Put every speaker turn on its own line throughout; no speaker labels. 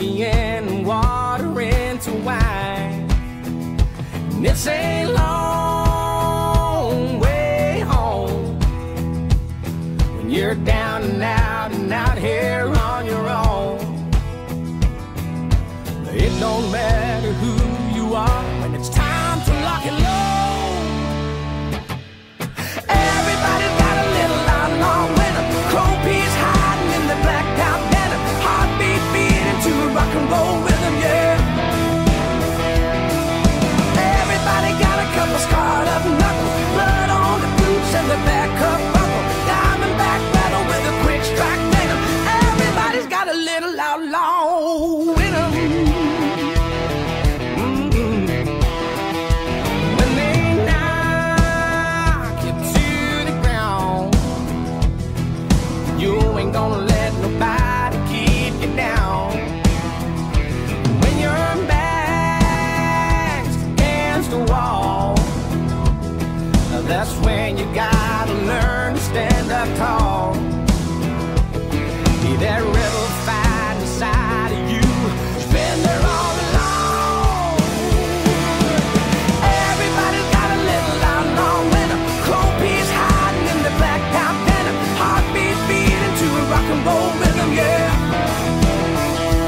whiskey and water into wine. And it's a long way home when you're down and out here on your own. It don't matter who you are when it's time to lock and load. Everybody's got a little outlaw winner, cold peas hiding in the blacked out denim, heartbeat beating to a rock and roll rhythm, yeah. Everybody got a couple scarred up knuckles, blood on the boots and the back up buckle, diamondback rattle with a quick strike venom. Everybody's got a little outlaw winner. Gonna let nobody keep you down. When your back's against the wall, that's when you gotta learn to stand up tall. Be that rebel fight inside of you, it's been there all along. Everybody's got a little outlaw winner, cold peas hiding in the blacked out denim, heartbeat beating to a rock and roll rhythm, yeah.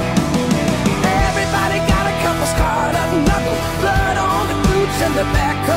Everybody got a couple scarred up knuckles, blood on the boots and the back